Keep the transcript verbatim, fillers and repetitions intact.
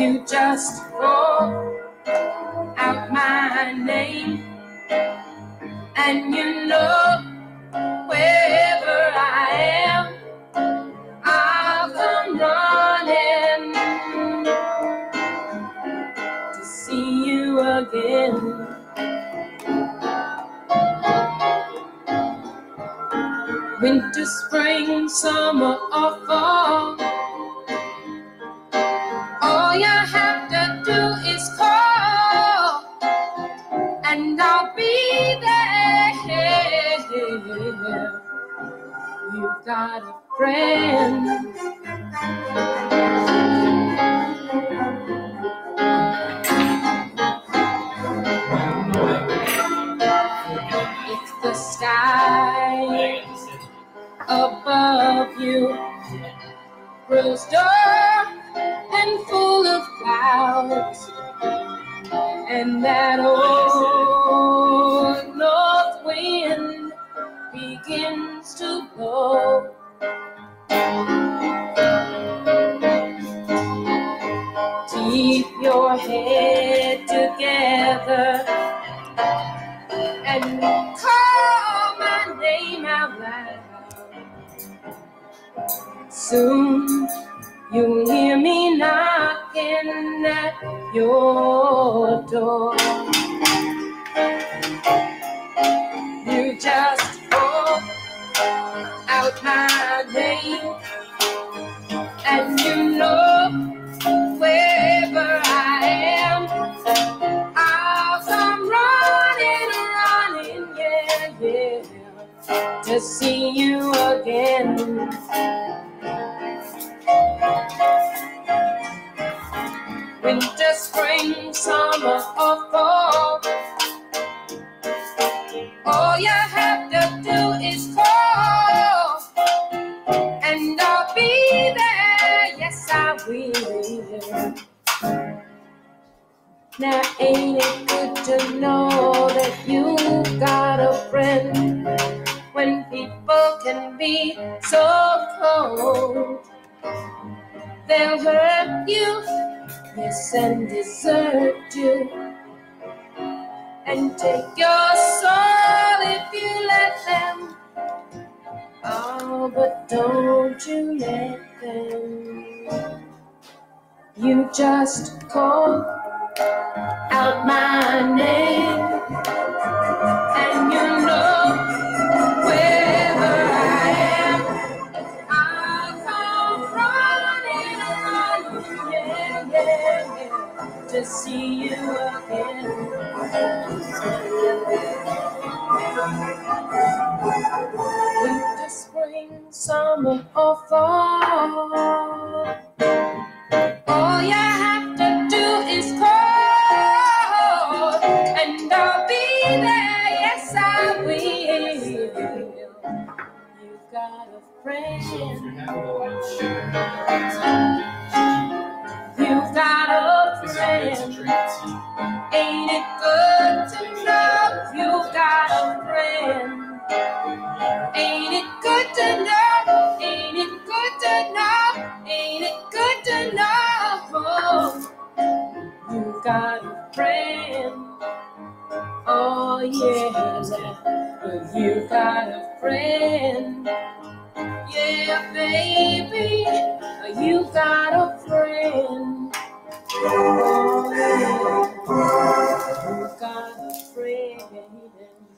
You just call out my name, and you know wherever I am, I'll come running to see you again. Winter, spring, summer, or fall, all you have to do is call, and I'll be there. You've got a friend. If the sky above you grows dark and full of clouds, and that old north wind begins to blow, keep your head together and call my name out loud. Soon you'll hear me knocking at your door. You just call out my name, and you know wherever I am, I'll come running, running, yeah, yeah, to see you again. Winter, spring, summer, or fall, all you have to do is call, and I'll be there. Yes, I will. Now, ain't it good to know that you got a friend when people can be so cold? They'll hurt you, yes, and desert you, and take your soul if you let them. Oh, but don't you let them. You just call out my name, and you know wherever I am, I'll come running, running, yeah, yeah, yeah, to see you again. Winter, spring, summer, or fall, all you have to do is call, and I'll be there. Yes, I will. You've got a friend. You've got a friend. Ain't it good to know you've got a friend? Ain't it good to know? Ain't it good to know? Ain't it good to know you've got a friend? Oh yeah, you've got a friend. Yeah, baby, you've got a friend. Oh yeah, you've got a friend.